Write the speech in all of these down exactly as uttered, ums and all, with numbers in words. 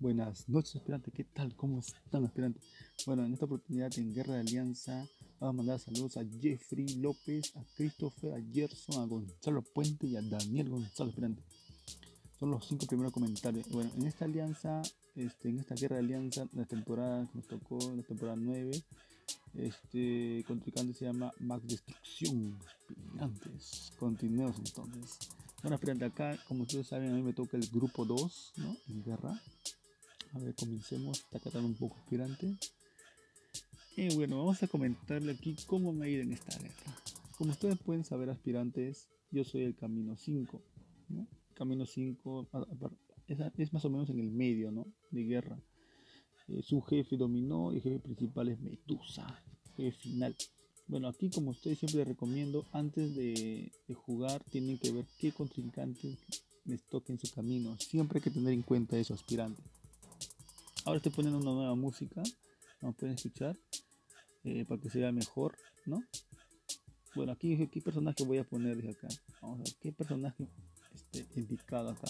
Buenas noches, aspirante. ¿Qué tal? ¿Cómo están, aspirante? Bueno, en esta oportunidad en Guerra de Alianza vamos a mandar saludos a Jeffrey López, a Christopher, a Gerson, a Gonzalo Puente y a Daniel Gonzalo, aspirante. Son los cinco primeros comentarios. Bueno, en esta alianza, este, en esta Guerra de Alianza, la temporada que nos tocó, la temporada nueve, este contrincante se llama Max Destrucción. Aspirantes. Continuemos entonces. Bueno, aspirante, acá, como ustedes saben, a mí me toca el grupo dos, ¿no? En guerra. A ver, comencemos. Está quedando un poco aspirante. Y bueno, vamos a comentarle aquí cómo me ha ido en esta guerra. Como ustedes pueden saber, aspirantes, yo soy el camino cinco, ¿no? Camino cinco es, es más o menos en el medio, ¿no? De guerra. Eh, su jefe dominó y el jefe principal es Medusa, jefe final. Bueno, aquí como ustedes siempre les recomiendo, antes de, de jugar tienen que ver qué contrincantes les toque en su camino. Siempre hay que tener en cuenta eso, aspirantes. Ahora estoy poniendo una nueva música, como pueden escuchar, eh, para que se vea mejor, ¿no? Bueno, aquí dije qué personaje voy a poner, dije acá. Vamos a ver qué personaje este, indicado acá.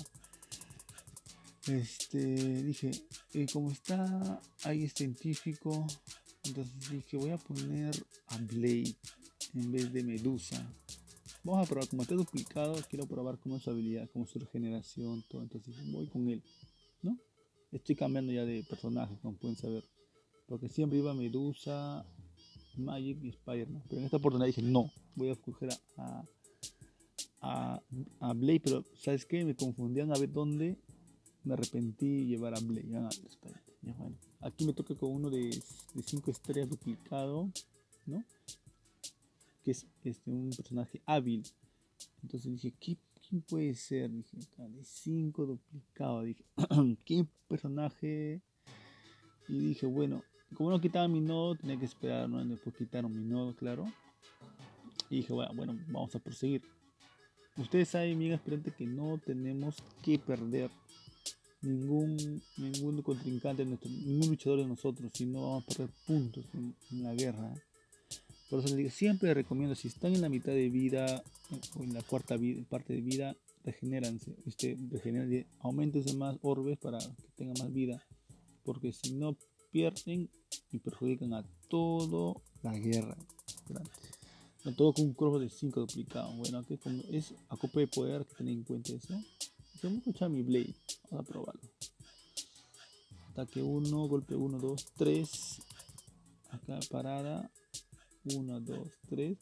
Este, dije, eh, como está ahí es científico, entonces dije, voy a poner a Blade en vez de Medusa. Vamos a probar, como está duplicado, quiero probar cómo es su habilidad, cómo es su regeneración, todo. Entonces voy con él, ¿no? Estoy cambiando ya de personaje, como pueden saber. Porque siempre iba Medusa, Magic y Spider-Man. Pero en esta oportunidad dije, no, voy a escoger a, a, a Blade. Pero, ¿sabes qué? Me confundían a ver dónde. Me arrepentí de llevar a Blade. Ya, ya, bueno. Aquí me toca con uno de cinco estrellas duplicado, ¿no? Que es este, un personaje hábil. Entonces dije, ¿qué, ¿quién puede ser? Dije, de cinco duplicado. Dije, ¿qué personaje? Y dije, bueno, como no quitaba mi nodo, tenía que esperar, ¿no? Después quitaron mi nodo, claro. Y dije, bueno, bueno, vamos a proseguir. Ustedes saben, bien aspirante, que no tenemos que perder ningún, ningún contrincante, nuestro, ningún luchador de nosotros, si no vamos a perder puntos en, en la guerra. Por eso les digo, siempre les recomiendo, si están en la mitad de vida o en la cuarta vida, parte de vida, regenéranse, este, regeneren, aumentense más orbes para que tengan más vida, porque si no pierden y perjudican a toda la guerra. No, todo con un cross de cinco duplicado. Bueno, aquí como es acople de poder, que tener en cuenta eso. Vamos a escuchar mi Blade, vamos a probarlo. Ataque uno, golpe uno, dos, tres. Acá parada, uno, dos, tres.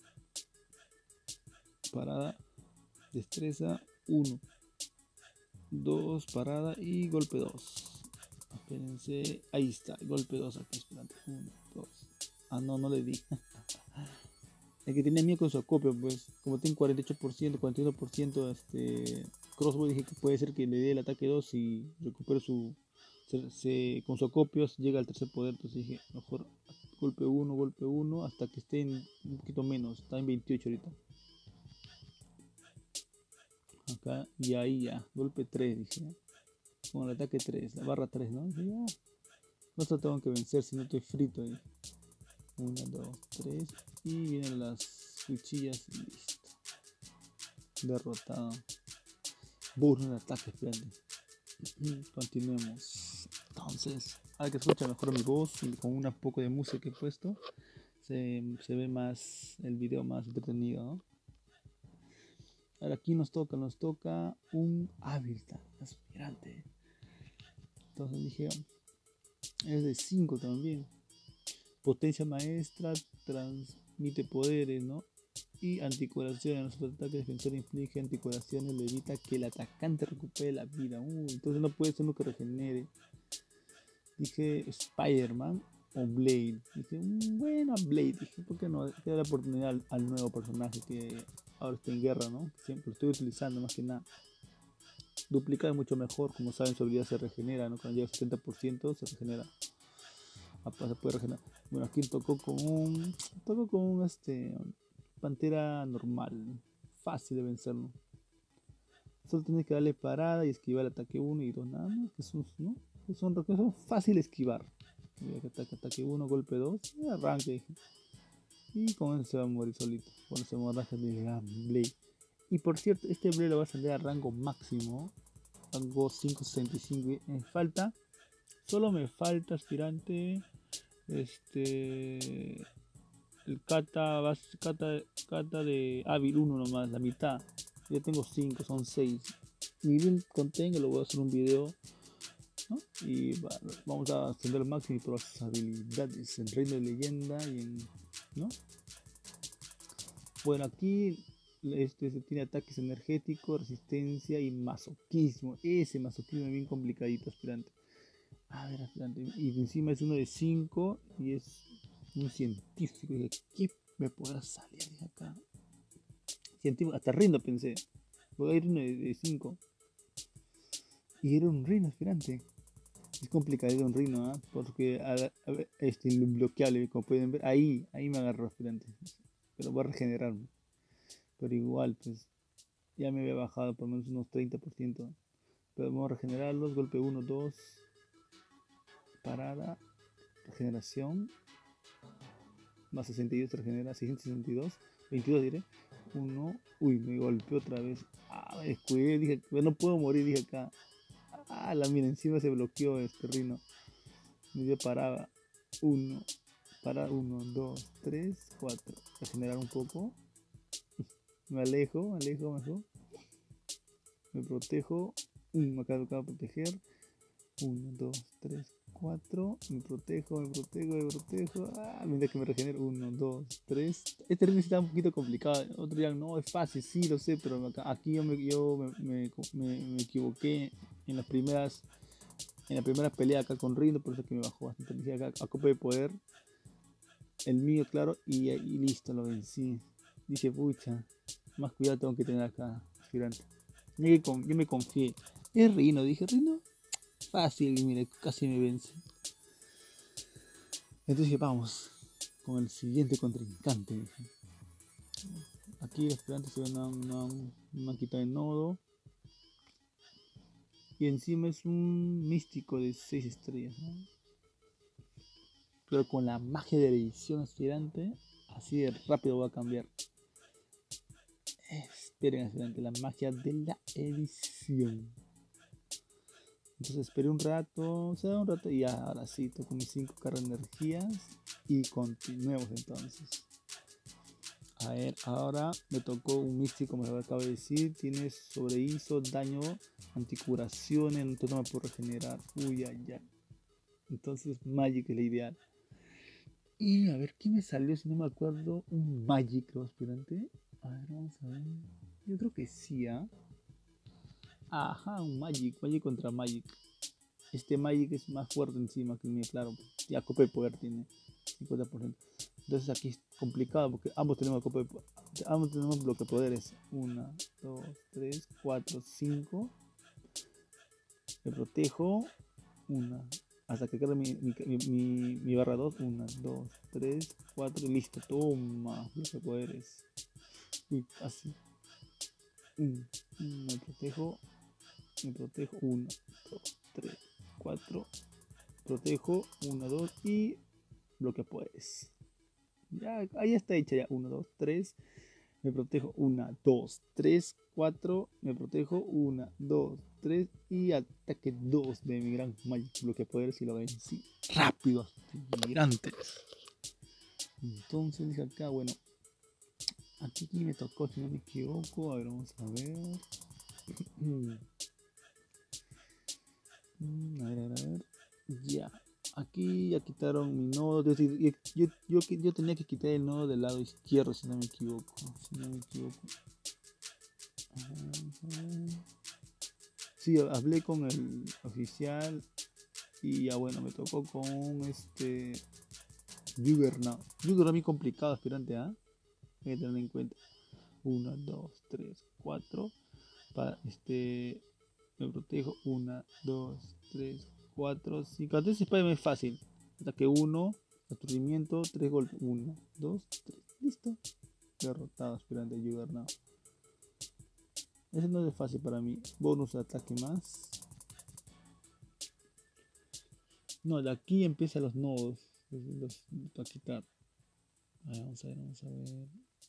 Parada, destreza, uno, dos, parada y golpe dos. Espérense, ahí está, golpe dos aquí, esperando, uno, dos. Ah, no, no le di. El que tenía miedo con su acopio, pues, como tiene cuarenta y ocho por ciento, cuarenta y uno por ciento este crossbow, dije que puede ser que le dé el ataque dos y recupere su. Se, se, con su acopio llega al tercer poder, entonces dije, mejor golpe uno, golpe uno, hasta que esté en un poquito menos, está en veintiocho ahorita. Acá, y ahí ya, golpe tres, dije, con el ataque tres, la barra tres, ¿no? Dije, ya, no te tengo que vencer, si no estoy frito ahí. uno, dos, tres, y vienen las cuchillas y listo. Derrotado. Burno de ataque, espérate. Continuemos. Entonces, ahora que escucha mejor mi voz y con un poco de música que he puesto, se, se ve más el video más entretenido, ¿no? Ahora aquí nos toca, nos toca un Habitat aspirante. Entonces dije, es de cinco también. Potencia maestra, transmite poderes, ¿no? Y anticuraciones. Nuestro ataque defensor inflige anticuraciones, le evita que el atacante recupere la vida. Uh, entonces no puede ser uno que regenere. Dije Spider-Man o Blade. Dije, bueno, Blade. Dije, ¿por qué no? Hay que dar la oportunidad al, al nuevo personaje que ahora está en guerra, ¿no? Siempre lo estoy utilizando más que nada. Duplicar es mucho mejor, como saben, su habilidad se regenera, ¿no? Cuando llega al setenta por ciento se regenera. Se puede regenerar. Bueno, aquí tocó con un. Tocó con un este. Pantera normal. Fácil de vencerlo. Solo tienes que darle parada y esquivar el ataque uno y dos nada más. Que son, ¿no? Que son, que son fácil de esquivar. Ataque, ataque uno, golpe dos. Y arranque. Y con eso se va a morir solito. Con ese morraje de Blade. Y por cierto, este Blade lo va a ascender a rango máximo. Rango quinientos sesenta y cinco. En falta Solo me falta, aspirante, este, el kata, bas- kata, kata de hábil uno nomás, la mitad. Ya tengo cinco, son seis. Ni bien contenga, lo voy a hacer un video, ¿no? Y va- vamos a ascender al máximo y probar sus habilidades en Reino de Leyenda y en, ¿no? Bueno, aquí este, se tiene ataques energéticos, resistencia y masoquismo. Ese masoquismo es bien complicadito, aspirante. A ver, aspirante. Y encima es uno de cinco y es un científico. Y dije, ¿qué me podrá salir de acá? Científico, hasta rindo pensé. Voy a ir uno de cinco. Y era un reino, aspirante. Es complicado un reino, ¿ah? Porque a, a ver, este bloqueable, como pueden ver, ahí, ahí me agarró, aspirante. Pero voy a regenerarme. Pero igual, pues ya me había bajado por lo menos unos treinta por ciento. Pero vamos a regenerarlos. Golpe uno, dos. Parada. Regeneración. Más sesenta y dos se regenera. seiscientos sesenta y dos. veintidós diré. uno. Uy, me golpeó otra vez. Ah, me descuidé. Dije, no puedo morir. Dije acá. Ah, la mira, encima se bloqueó este rino. Me dio parada. uno. Para uno, dos, tres, cuatro. Regenerar un poco. Me alejo, me alejo mejor. Me protejo. Mm, me acabo de proteger. uno, dos, tres, cuatro. Me protejo, me protejo, me protejo. Ah, mientras que me regenero. uno, dos, tres. Este ritmo está un poquito complicado. Otro día no, es fácil, sí, lo sé, pero acá, aquí yo, me, yo me, me, me, me equivoqué en las primeras. En la primera pelea acá con Rindo, por eso que me bajó bastante. Dije acá a copa de poder. El mío, claro, y, y listo, lo vencí. Dije, pucha, más cuidado tengo que tener acá, aspirante. Yo, yo me confié. Es Rino, dije, Rino, fácil, y mire, casi me vence. Entonces dije, vamos, con el siguiente contrincante. Dije. Aquí el aspirante se ve una, una, una quita de nodo. Y encima es un místico de seis estrellas, ¿no? Pero con la magia de la edición aspirante, así de rápido va a cambiar. Esperen, aspirante, la magia de la edición. Entonces esperé un rato, o sea, un rato y ya, ahora sí, toco mis cinco cargas de energías y continuemos entonces. A ver, ahora me tocó un místico, como les acabo de decir, tiene sobrehizo, daño, anticuraciones, entonces no me puedo regenerar. Uy, ay, ay. Entonces Magic es la ideal. Y a ver, ¿qué me salió si no me acuerdo? Un Magic, creo, aspirante. A ver, vamos a ver. Yo creo que sí, ¿ah? ¿eh? Ajá, un Magic, Magic contra Magic. Este Magic es más fuerte encima que el mío, claro. Ya copa de poder tiene cincuenta por ciento. Entonces aquí es complicado porque ambos tenemos copa de poder. Ambos tenemos bloque de poderes. uno, dos, tres, cuatro, cinco. Me protejo. uno. Hasta que quede mi, mi, mi, mi barra dos. uno, dos, tres, cuatro. Listo. Toma. Bloque de poderes. Uy, así. uno. Me protejo. Me protejo. uno, dos, tres, cuatro. Protejo. uno, dos y bloque pues. Ya, ahí está hecha ya. uno, dos, tres. Me protejo. uno, dos, tres, cuatro. Me protejo. uno, dos, tres. Y ataque dos de mi gran Magic bloque poderes y lo vencí. Rápido, gigantes. Entonces dije acá, bueno. Aquí me tocó, si no me equivoco. A ver, vamos a ver. a ver, a ver, a ver. Ya. Aquí ya quitaron mi nodo. Yo, yo, yo, yo, yo tenía que quitar el nodo del lado izquierdo, si no me equivoco. Si no me equivoco. Sí, hablé con el oficial y ya bueno, me tocó con este Juggernaut. Juggernaut muy complicado, aspirante, ¿ah? ¿eh? Hay que tener en cuenta. uno, dos, tres, cuatro. Para este me protejo. uno, dos, tres, cuatro, cinco. Entonces Spider-Man es fácil. Ataque uno, aturdimiento, tres golpes. uno, dos, tres. Listo. Derrotado, aspirante de Juggernaut. Ese no es fácil para mí. Bonus de ataque más. No, de aquí empiezan los nodos. Los, los, para quitar. A ver, vamos a ver, vamos a ver.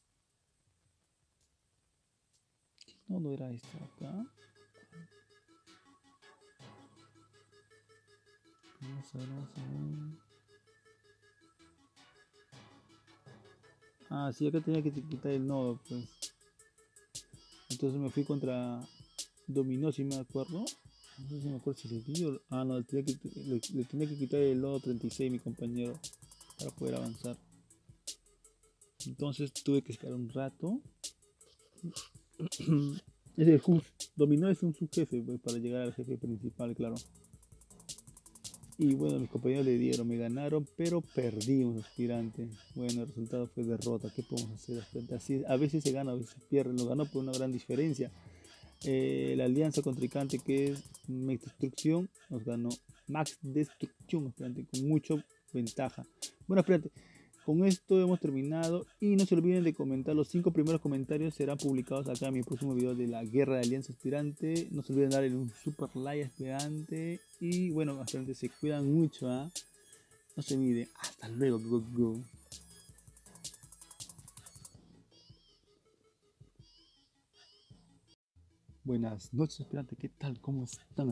¿Qué nodo era este acá? Vamos a ver, vamos a ver. Ah, sí, acá tenía que quitar el nodo, pues. Entonces me fui contra Dominó, si me acuerdo. No sé si me acuerdo si le di o... Ah, no, le tenía, que, le, le tenía que quitar el nodo treinta y seis, mi compañero, para poder avanzar. Entonces tuve que esperar un rato. Es el hub. Dominó es un subjefe, pues, para llegar al jefe principal, claro. Y bueno, mis compañeros le dieron, me ganaron, pero perdimos, aspirante. Bueno, el resultado fue derrota. ¿Qué podemos hacer, aspirante? Así, a veces se gana, a veces se pierde. Lo ganó por una gran diferencia. Eh, la alianza contrincante, que es Max Destrucción, nos ganó. Max Destrucción, aspirante, con mucha ventaja. Bueno, aspirante, con esto hemos terminado. Y no se olviden de comentar. Los cinco primeros comentarios serán publicados acá en mi próximo video de la guerra de alianza aspirante. No se olviden darle un super like, aspirante. Y bueno, aspirante, se cuidan mucho. ¿eh? No se olviden. Hasta luego. Go, go. Buenas noches, aspirante. ¿Qué tal? ¿Cómo están?